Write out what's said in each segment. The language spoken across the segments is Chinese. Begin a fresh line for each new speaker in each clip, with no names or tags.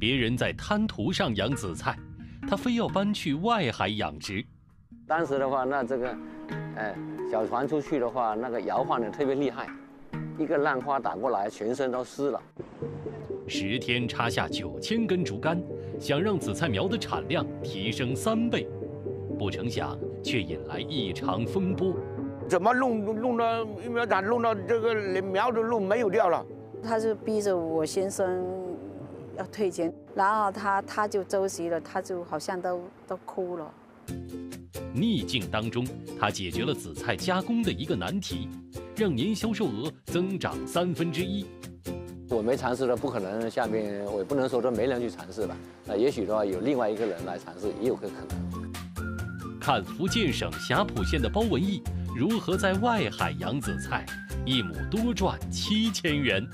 别人在滩涂上养紫菜，他非要搬去外海养殖。
当时的话，那这个，小船出去的话，那个摇晃的特别厉害，一个浪花打过来，全身都湿了。
10天插下9000根竹竿，想让紫菜苗的产量提升3倍，不成想却引来一场风波。
怎么弄到育苗场，弄到这个连苗都弄没有掉了？
他就逼着我先生要退钱，然后他就着急了，他就好像都哭了。
逆境当中，他解决了紫菜加工的一个难题，让年销售额增长1/3。
我没尝试的，不可能下面我也不能说都没人去尝试了。那也许的话，有另外一个人来尝试，也有个可能。
看福建省霞浦县的包文义如何在外海养紫菜，1亩多赚7000元。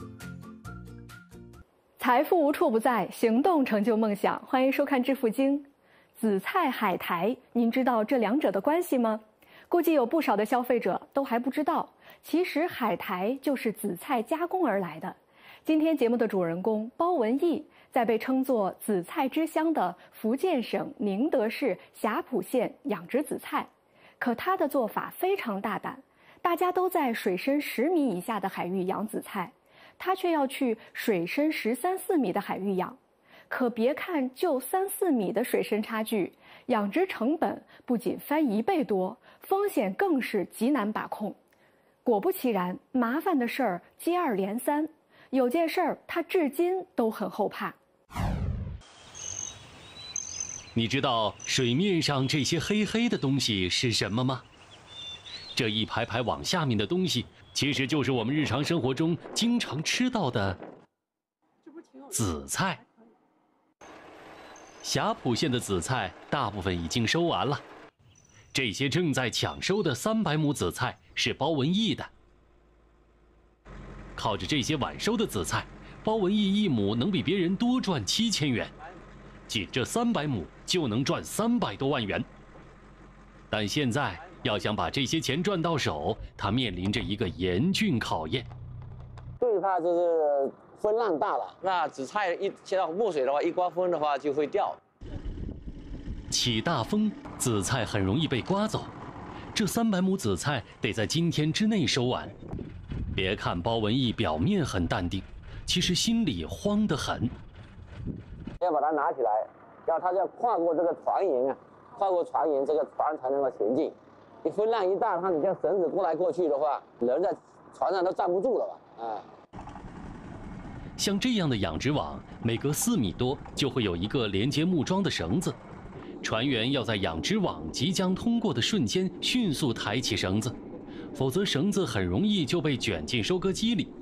财富无处不在，行动成就梦想。欢迎收看《致富经》。紫菜、海苔，您知道这两者的关系吗？估计有不少的消费者都还不知道，其实海苔就是紫菜加工而来的。今天节目的主人公包文义，在被称作紫菜之乡的福建省宁德市霞浦县养殖紫菜，可他的做法非常大胆，大家都在水深10米以下的海域养紫菜，他却要去水深13、14米的海域养。可别看就3、4米的水深差距，养殖成本不仅翻1倍多，风险更是极难把控。果不其然，麻烦的事儿接二连三，有件事儿他至今都很后怕。
你知道水面上这些黑黑的东西是什么吗？这一排排往下面的东西，其实就是我们日常生活中经常吃到的紫菜。霞浦县的紫菜大部分已经收完了，这些正在抢收的300亩紫菜是包文义的。靠着这些晚收的紫菜，包文义1亩能比别人多赚7000元，仅这300亩就能赚300多万元。但现在要想把这些钱赚到手，他面临着一个严峻考验。
最怕就是风浪大了，那紫菜接到墨水的话，一刮风的话就会掉。
起大风，紫菜很容易被刮走。这300亩紫菜得在今天之内收完。别看包文义表面很淡定，其实心里慌得很。
要把它拿起来，然后它要跨过这个船沿啊，跨过船沿，这个船才能够前进。你风浪一大，你这绳子过来过去的话，人在船上都站不住了吧？
像这样的养殖网，每隔4米多就会有一个连接木桩的绳子，船员要在养殖网即将通过的瞬间迅速抬起绳子，否则绳子很容易就被卷进收割机里。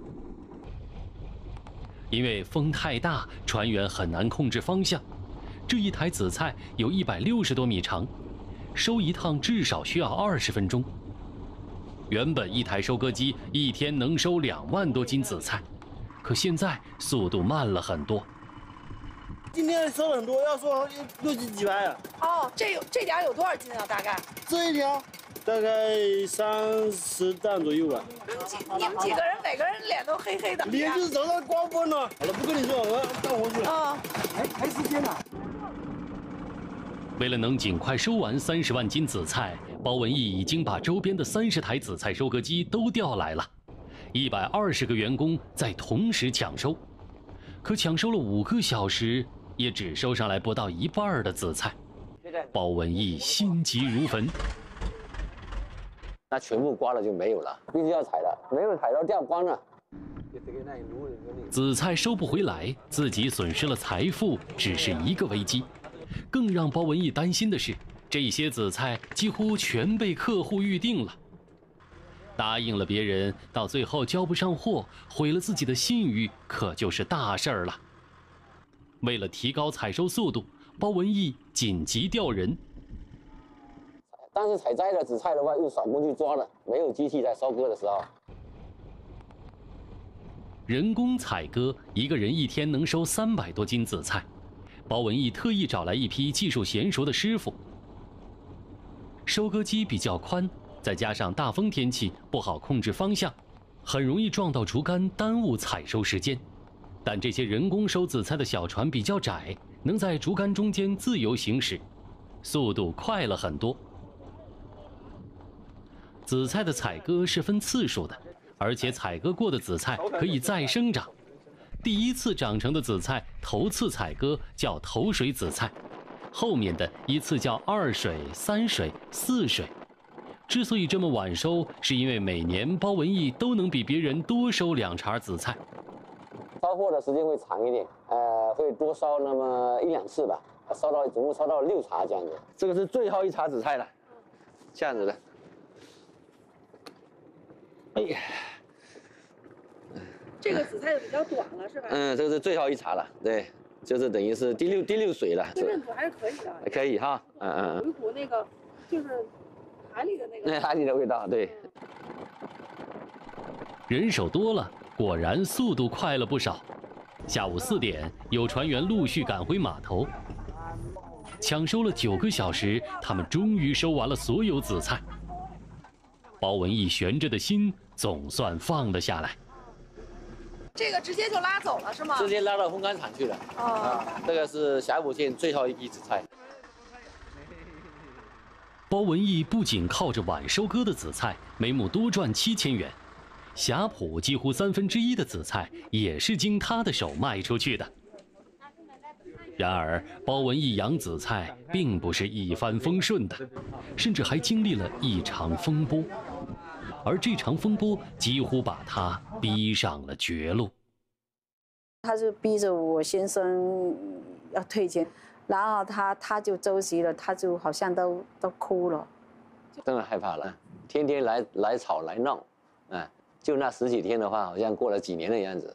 因为风太大，船员很难控制方向。这一台紫菜有160多米长，收一趟至少需要20分钟。原本一台收割机一天能收2万多斤紫菜，可现在速度慢了很多。
今天收很多，要收60几排啊。
哦，这点有多少斤啊？大概？
这一条大概30担左右吧。
你们几个人每个人脸都黑黑的。
脸就是早上刮风了。好了，不跟你说，我要干活去了。
啊，
还时间呢。
为了能尽快收完30万斤紫菜，包文义已经把周边的30台紫菜收割机都调来了，120个员工在同时抢收。可抢收了5个小时，也只收上来不到1半的紫菜。包文义心急如焚。
那全部刮了就没有了，必须要采的，没有采到掉光了。
紫菜收不回来，自己损失了财富，只是一个危机。更让包文义担心的是，这些紫菜几乎全被客户预定了。答应了别人，到最后交不上货，毁了自己的信誉，可就是大事儿了。为了提高采收速度，包文义紧急调人。
当时采摘的紫菜的话，用手工去抓的，没有机器在收割的时候。
人工采割，一个人一天能收300多斤紫菜。包文义特意找来一批技术娴熟的师傅。收割机比较宽，再加上大风天气不好控制方向，很容易撞到竹竿，耽误采收时间。 但这些人工收紫菜的小船比较窄，能在竹竿中间自由行驶，速度快了很多。紫菜的采割是分次数的，而且采割过的紫菜可以再生长。第一次长成的紫菜头次采割叫头水紫菜，后面的依次叫2水、3水、4水。之所以这么晚收，是因为每年包文义都能比别人多收2茬紫菜。
烧货的时间会长一点，会多烧那么1、2次吧，总共烧到6茬这样子。这个是最后1茬紫菜了，这样子的。哎呀，
这个紫菜就比较短了，是吧？
这个是最后1茬了，对，就是等于是第六水了。
这认祖还是可以的。
可以哈，
有一股那个就是海里的那个。
海里的味道，对。
人手多了，果然速度快了不少。下午4点，有船员陆续赶回码头，抢收了9个小时，他们终于收完了所有紫菜。包文义悬着的心总算放了下来。
这个直接就拉走了是吗？
直接拉到烘干厂去了。这个是霞浦县最后一批紫菜。
包文义不仅靠着晚收割的紫菜每亩多赚7000元，霞浦几乎1/3的紫菜也是经他的手卖出去的。然而，包文义养紫菜并不是一帆风顺的，甚至还经历了一场风波。而这场风波几乎把他逼上了绝路。
他就逼着我先生要退钱，然后他就着急了，他就好像都哭了。
真的害怕了，天天来吵来闹，就那10几天的话，好像过了几年的样子。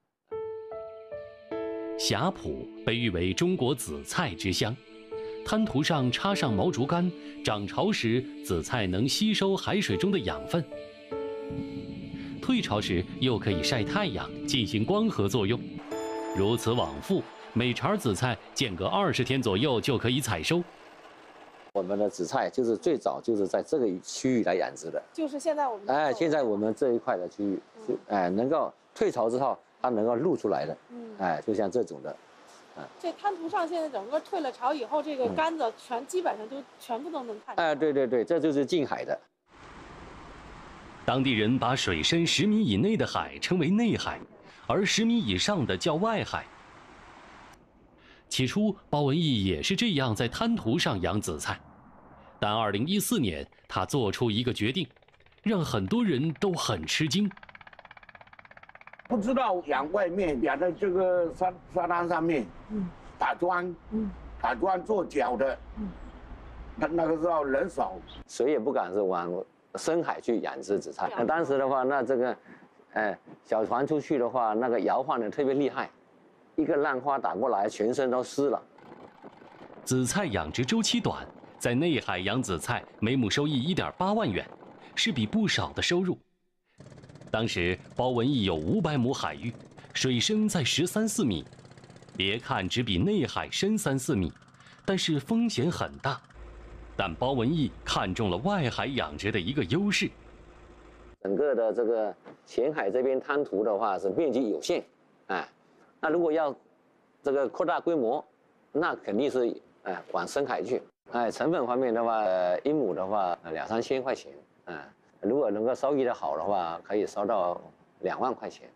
霞浦被誉为中国紫菜之乡，滩涂上插上毛竹竿，涨潮时紫菜能吸收海水中的养分，退潮时又可以晒太阳，进行光合作用。如此往复，每茬紫菜间隔20天左右就可以采收。
我们的紫菜就是最早就是在这个区域来养殖的，
就是现在我们
现在我们这一块的区域，能够退潮之后，它能够露出来的，就像这种的。
这滩涂上现在整个退了潮以后，这个杆子基本上就全部都能看见。
对，这就是近海的。
当地人把水深10米以内的海称为内海，而10米以上的叫外海。起初，包文义也是这样在滩涂上养紫菜，但2014年他做出一个决定，让很多人都很吃惊。
不知道养外面，养在这个沙滩上面，打桩，打桩做脚的，那个时候人少，
谁也不敢是往深海去养殖紫菜。那当时的话，那这个，小船出去的话，那个摇晃的特别厉害，一个浪花打过来，全身都湿了。
紫菜养殖周期短，在内海养紫菜，每亩收益1.8万元，是笔不少的收入。当时包文义有500亩海域，水深在13、14米。别看只比内海深3、4米，但是风险很大。但包文义看中了外海养殖的一个优势。
整个的这个前海这边滩涂的话是面积有限，那如果要这个扩大规模，那肯定是往深海去。成本方面的话，1亩的话2、3千块钱，如果能够收益的好的话，可以收到2万块钱。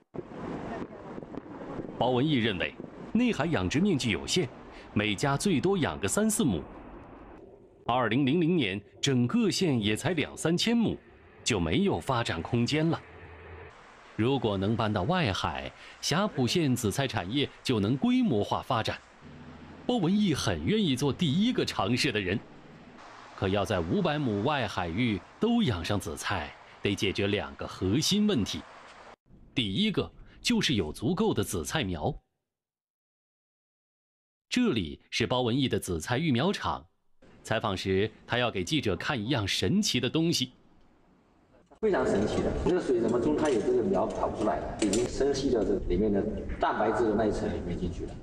包文义认为，内海养殖面积有限，每家最多养个3、4亩。2000年，整个县也才2、3千亩，就没有发展空间了。如果能搬到外海，霞浦县紫菜产业就能规模化发展。包文义很愿意做第一个尝试的人。可要在500亩外海域都养上紫菜，得解决2个核心问题。第一个就是有足够的紫菜苗。这里是包文义的紫菜育苗场。采访时，他要给记者看一样神奇的东西。
非常神奇的，这个水怎么中它有这个苗跑出来了，已经深吸到这里面的蛋白质的那一层里面进去了。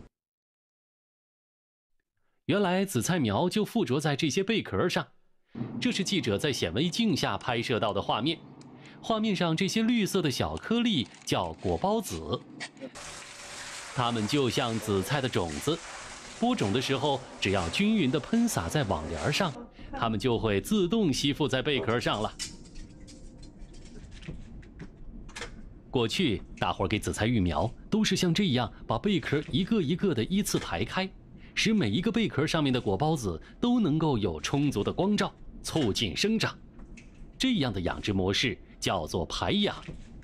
原来紫菜苗就附着在这些贝壳上，这是记者在显微镜下拍摄到的画面。画面上这些绿色的小颗粒叫果孢子。 它们就像紫菜的种子，播种的时候只要均匀地喷洒在网帘上，它们就会自动吸附在贝壳上了。过去大伙儿给紫菜育苗都是像这样把贝壳一个一个的依次排开，使每一个贝壳上面的果孢子都能够有充足的光照，促进生长。这样的养殖模式叫做排养。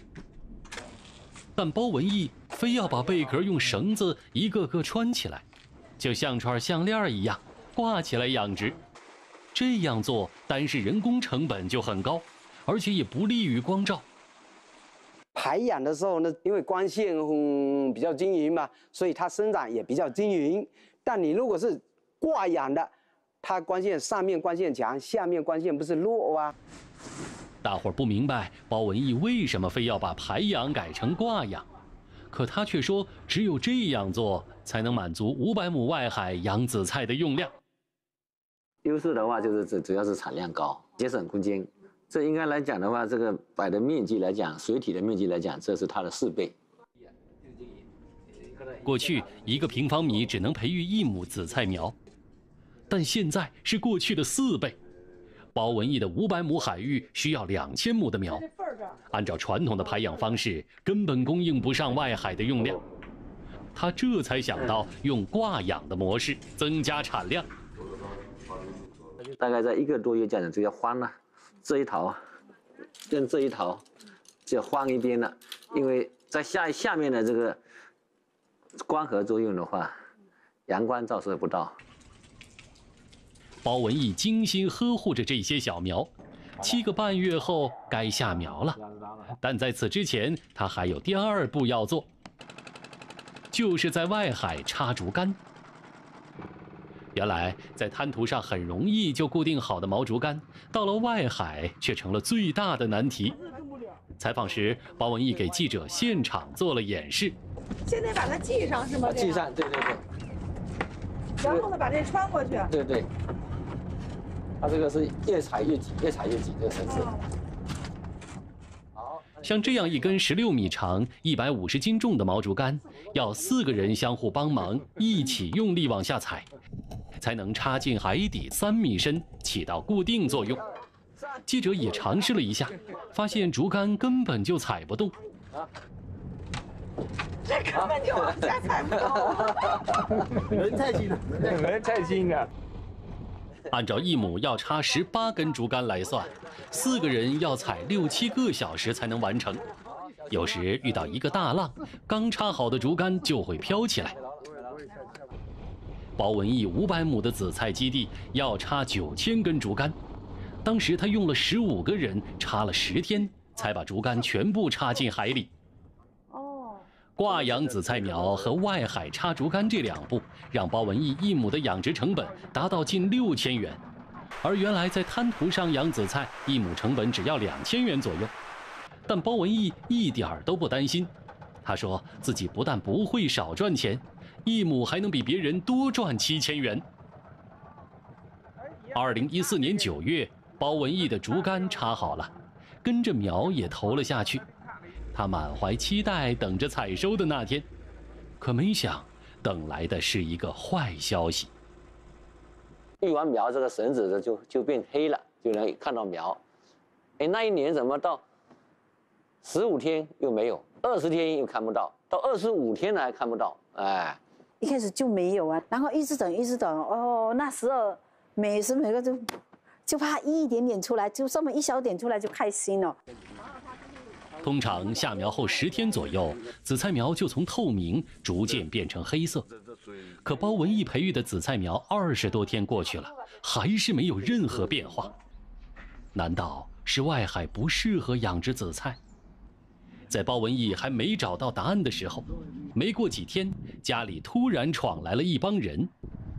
但包文义非要把贝壳用绳子一个个穿起来，就像串项链一样挂起来养殖。这样做单是人工成本就很高，而且也不利于光照。
排养的时候呢，因为光线比较均匀嘛，所以它生长也比较均匀。但你如果是挂养的，它光线上面光线强，下面光线不是弱啊。
大伙儿不明白包文义为什么非要把排养改成挂养，可他却说只有这样做才能满足500亩外海养紫菜的用量。
优势的话就是主要是产量高，节省空间。这应该来讲的话，这个摆的面积来讲，水体的面积来讲，这是它的4倍。
过去1个平方米只能培育1亩紫菜苗，但现在是过去的4倍。包文义的500亩海域需要2000亩的苗，按照传统的排养方式，根本供应不上外海的用量。他这才想到用挂养的模式增加产量。
大概在1个多月这样就要换了。这一头跟这一头就换一边了，因为在下面的这个光合作用的话，阳光照射不到。
包文义精心呵护着这些小苗，7个半月后该下苗了。但在此之前，他还有第2步要做，就是在外海插竹竿。原来在滩涂上很容易就固定好的毛竹竿，到了外海却成了最大的难题。采访时，包文义给记者现场做了演示。
现在把它系上是吗？
系上，对对对。
然后呢，把这穿过去。
对对。它这个是越踩越紧，越踩越紧，这个绳子。
像这样一根16米长、150斤重的毛竹竿，要4个人相互帮忙，一起用力往下踩，才能插进海底3米深，起到固定作用。记者也尝试了一下，发现竹竿根本就踩不动。
这根本就往下踩不动。
人太轻了，人太轻了。
按照1亩要插18根竹竿来算，4个人要踩6、7个小时才能完成。有时遇到一个大浪，刚插好的竹竿就会飘起来。包文义500亩的紫菜基地要插9000根竹竿，当时他用了15个人，插了10天，才把竹竿全部插进海里。挂养紫菜苗和外海插竹竿这2步，让包文义1亩的养殖成本达到近6000元，而原来在滩涂上养紫菜1亩成本只要2000元左右。但包文义一点儿都不担心，他说自己不但不会少赚钱，1亩还能比别人多赚7000元。2014年9月，包文义的竹竿插好了，跟着苗也投了下去。他满怀期待等着采收的那天，可没想等来的是一个坏消息。
育完苗，这个绳子就变黑了，就能看到苗。哎，那一年怎么到15天又没有，20天又看不到，到25天了还看不到？哎，
一开始就没有啊，然后一直等，一直等。哦，那时候每时每刻就怕一点点出来，就这么一小点出来就开心了。
通常下苗后10天左右，紫菜苗就从透明逐渐变成黑色。可包文义培育的紫菜苗20多天过去了，还是没有任何变化。难道是外海不适合养殖紫菜？在包文义还没找到答案的时候，没过几天，家里突然闯来了一帮人。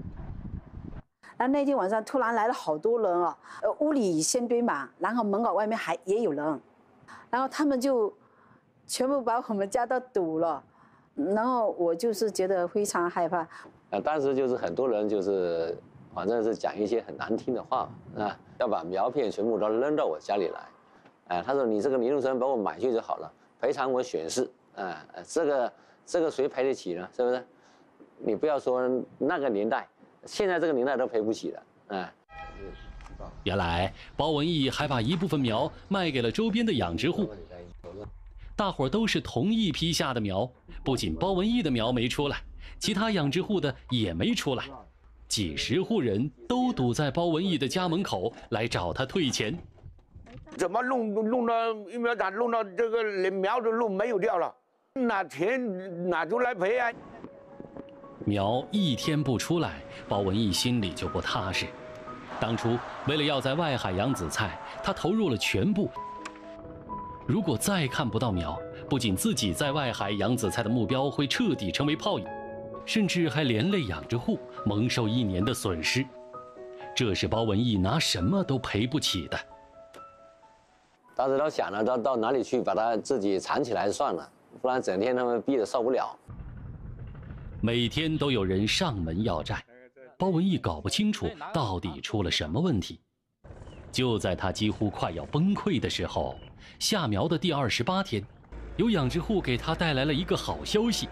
那天晚上突然来了好多人啊，屋里先堆满，然后门口外面也有人。然后他们就全部把我们家都堵了，然后我就是觉得非常害怕。
当时就是很多人就是反正是讲一些很难听的话啊，要把苗片全部都扔到我家里来，他说你这个尼龙绳把我买去就好了，赔偿我损失， 这个谁赔得起呢？是不是？你不要说那个年代，现在这个年代都赔不起了，哎。
原来包文义还把一部分苗卖给了周边的养殖户，大伙儿都是同一批下的苗，不仅包文义的苗没出来，其他养殖户的也没出来，几十户人都堵在包文义的家门口来找他退钱。
怎么弄到育苗场，弄到这个连苗都弄没有掉了，拿钱拿出来赔啊！
苗一天不出来，包文义心里就不踏实。当初为了要在外海养紫菜，他投入了全部。如果再看不到苗，不仅自己在外海养紫菜的目标会彻底成为泡影，甚至还连累养殖户蒙受1年的损失。这是包文义拿什么都赔不起的。
当时都想了，到哪里去把它自己藏起来算了，不然整天他们逼得受不了。
每天都有人上门要债，包文义搞不清楚到底出了什么问题。就在他几乎快要崩溃的时候，下苗的第28天，有养殖户给他带来了一个好消息。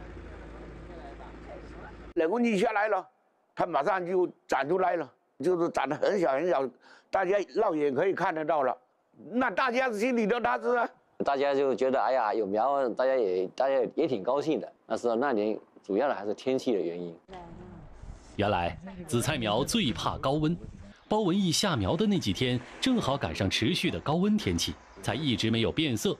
冷空气下来了，它马上就长出来了，就是长得很小很小，大家肉眼可以看得到了。那大家心里都踏实啊。
大家就觉得哎呀有苗，大家也挺高兴的。但是那年主要的还是天气的原因。
原来紫菜苗最怕高温，包文义下苗的那几天正好赶上持续的高温天气，才一直没有变色。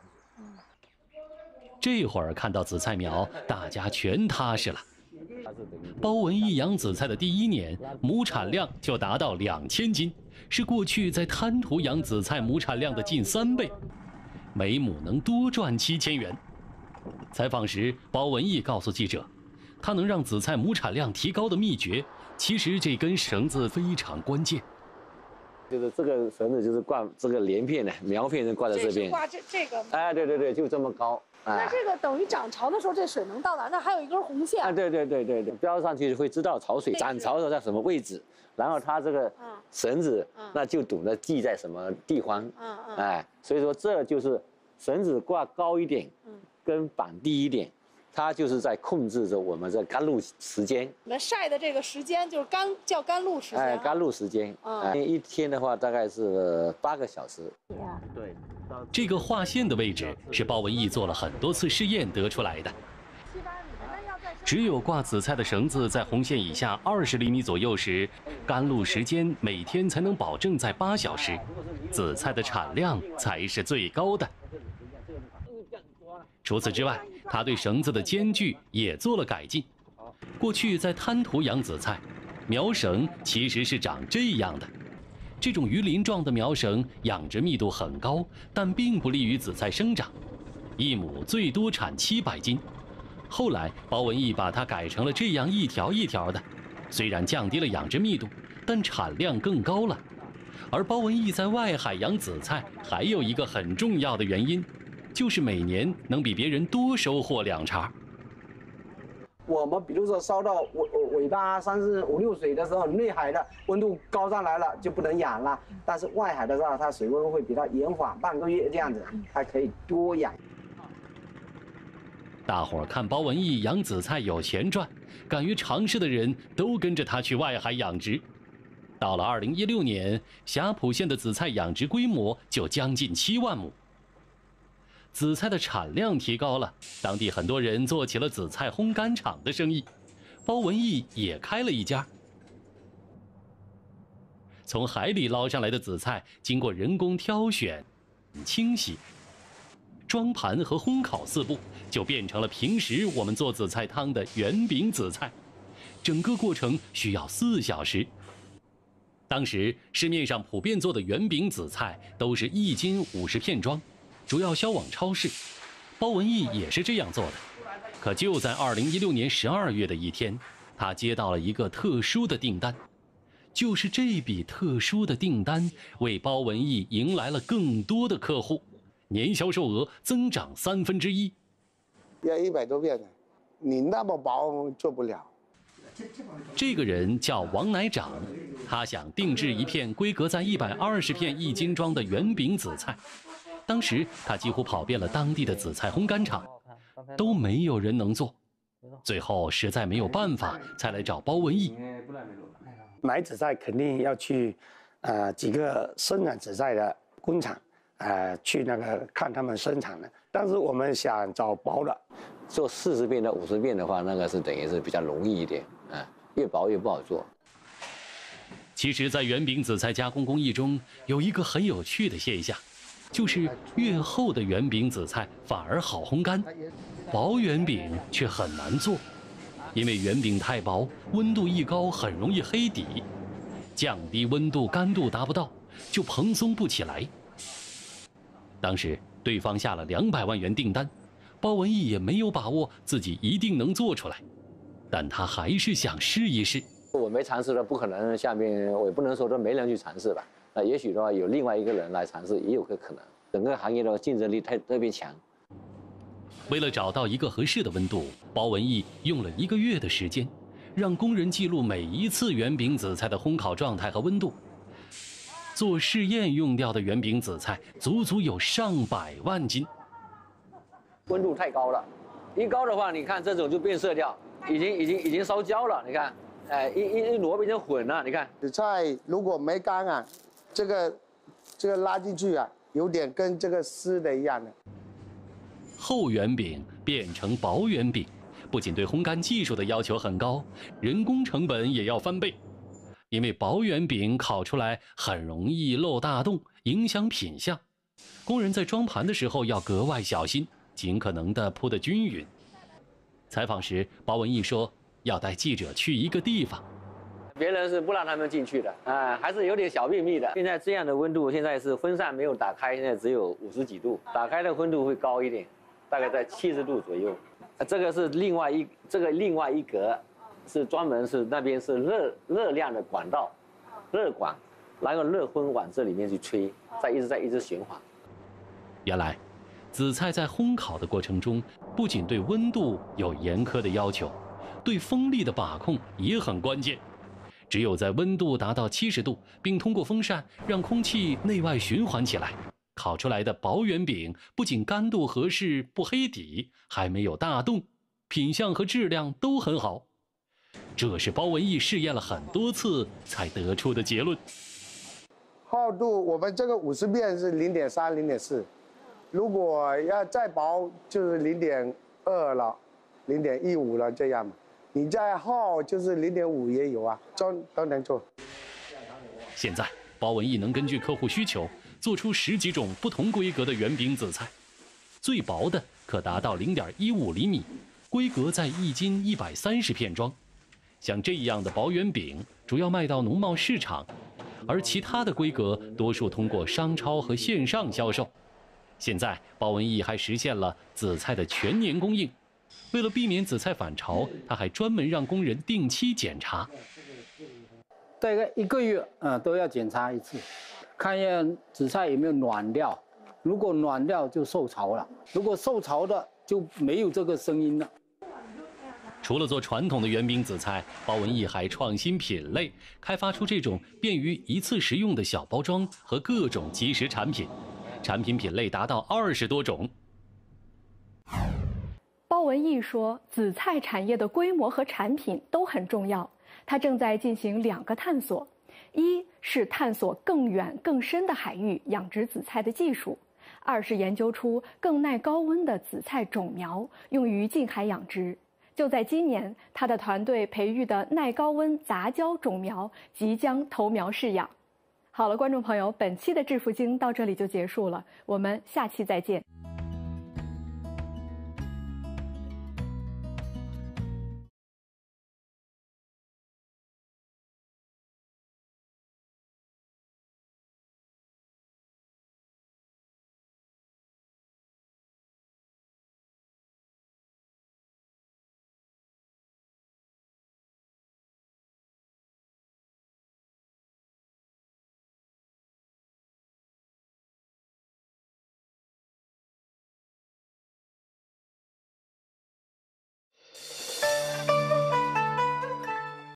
这会儿看到紫菜苗，大家全踏实了。包文义养紫菜的第1年，亩产量就达到2000斤，是过去在滩涂养紫菜亩产量的近3倍，每亩能多赚7000元。采访时，包文义告诉记者，他能让紫菜亩产量提高的秘诀，其实这根绳子非常关键。
就是这个绳子就是挂这个连片的苗片是挂在这边，
挂这个。
哎，对，就这么高。
那这个等于涨潮的时候，这水能到哪？那还有一根红线。
啊，对，标上去会知道潮水涨潮的时候在什么位置，然后它这个绳子那就懂得系在什么地方。哎，所以说这就是绳子挂高一点，跟绑低一点，它就是在控制着我们的甘露时间。
我们晒的这个时间就是叫甘露时间。
哎，甘露时间。一天的话大概是8个小时。
对。
这个划线的位置是包文义做了很多次试验得出来的。只有挂紫菜的绳子在红线以下20厘米左右时，甘露时间每天才能保证在8小时，紫菜的产量才是最高的。除此之外，他对绳子的间距也做了改进。过去在滩涂养紫菜，苗绳其实是长这样的。这种鱼鳞状的苗绳养殖密度很高，但并不利于紫菜生长，1亩最多产700斤。后来包文义把它改成了这样一条一条的，虽然降低了养殖密度，但产量更高了。而包文义在外海养紫菜还有一个很重要的原因，就是每年能比别人多收获2茬。
我们比如说烧到尾巴35、6水的时候，内海的温度高上来了就不能养了，但是外海的时候，它水温会比它延缓半个月这样子，还可以多养。
大伙儿看包文义养紫菜有钱赚，敢于尝试的人都跟着他去外海养殖。到了2016年，霞浦县的紫菜养殖规模就将近7万亩。紫菜的产量提高了，当地很多人做起了紫菜烘干厂的生意，包文义也开了一家。从海里捞上来的紫菜，经过人工挑选、清洗、装盘和烘烤4步，就变成了平时我们做紫菜汤的圆饼紫菜，整个过程需要4小时。当时市面上普遍做的圆饼紫菜都是1斤50片装，主要销往超市。包文义也是这样做的。可就在2016年12月的一天，他接到了一个特殊的订单，就是这笔特殊的订单为包文义迎来了更多的客户，年销售额增长1/3。
要100多片的，你那么薄做不了。
这个人叫王乃长，他想定制一片规格在120片1斤装的圆饼紫菜。当时他几乎跑遍了当地的紫菜烘干厂， 都没有人能做。最后实在没有办法，才来找包文义。
买紫菜肯定要去，几个生产紫菜的工厂，去那个看他们生产的。但是我们想找薄的，
做40遍到50遍的话，那个是等于是比较容易一点，越薄越不好做。
其实，在圆饼紫菜加工工艺中，有一个很有趣的现象，就是越厚的圆饼紫菜反而好烘干，薄圆饼却很难做，因为圆饼太薄，温度一高很容易黑底，降低温度干度达不到，就蓬松不起来。当时对方下了200万元订单，包文义也没有把握自己一定能做出来，但他还是想试一试。
我没尝试的，不可能下面我也不能说都没人去尝试吧。那也许的话，有另外一个人来尝试，也有个可能。整个行业的竞争力特别强。
为了找到一个合适的温度，包文义用了1个月的时间，让工人记录每一次圆饼紫菜的烘烤状态和温度。做试验用掉的圆饼紫菜足足有上百万斤。
温度太高了，一高的话，你看这种就变色掉，已经烧焦了。你看，一萝卜已经混了。你看，
紫菜如果没干啊，这个拉进去啊，有点跟这个湿的一样的。
厚圆饼变成薄圆饼，不仅对烘干技术的要求很高，人工成本也要翻倍。因为薄圆饼烤出来很容易漏大洞，影响品相。工人在装盘的时候要格外小心，尽可能的铺得均匀。采访时，包文义说要带记者去一个地方，
别人是不让他们进去的，还是有点小秘密的。现在这样的温度，现在是风扇没有打开，现在只有50几度，打开的温度会高一点，大概在70度左右。这个是另外一格，是专门是那边是热量的管道，热管，然后热风往这里面去吹，一直循环。
原来，紫菜在烘烤的过程中，不仅对温度有严苛的要求，对风力的把控也很关键。只有在温度达到70度，并通过风扇让空气内外循环起来，烤出来的薄圆饼不仅干度合适不黑底，还没有大洞，品相和质量都很好。这是包文义试验了很多次才得出的结论。
厚度我们这个50遍是0.3、0.4，如果要再薄就是0.2了、0.15了这样嘛。你再厚就是0.5也有啊，都能做。
现在包文义能根据客户需求做出10几种不同规格的圆饼紫菜，最薄的可达到0.15厘米，规格在1斤130片装。像这样的薄圆饼主要卖到农贸市场，而其他的规格多数通过商超和线上销售。现在包文义还实现了紫菜的全年供应。为了避免紫菜反潮，他还专门让工人定期检查。
大概1个月都要检查1次，看一下紫菜有没有软掉。如果软掉就受潮了，如果受潮的就没有这个声音了。
除了做传统的圆饼紫菜，包文义还创新品类，开发出这种便于一次食用的小包装和各种即食产品，产品品类达到20多种。
包文义说，紫菜产业的规模和产品都很重要，他正在进行2个探索：一是探索更远更深的海域养殖紫菜的技术；2是研究出更耐高温的紫菜种苗，用于近海养殖。就在今年，他的团队培育的耐高温杂交种苗即将投苗试养。好了，观众朋友，本期的致富经到这里就结束了，我们下期再见。